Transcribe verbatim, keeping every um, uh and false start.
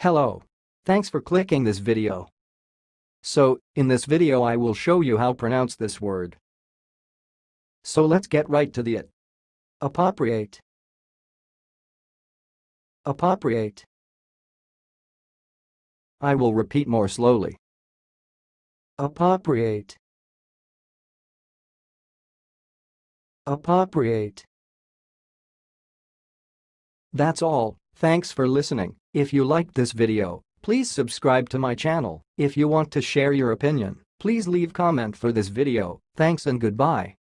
Hello. Thanks for clicking this video. So, in this video I will show you how to pronounce this word. So let's get right to the it. Appopriate. Appopriate. I will repeat more slowly. Appopriate. Appopriate. That's all. Thanks for listening. If you liked this video, please subscribe to my channel. If you want to share your opinion, please leave comment for this video. Thanks and goodbye.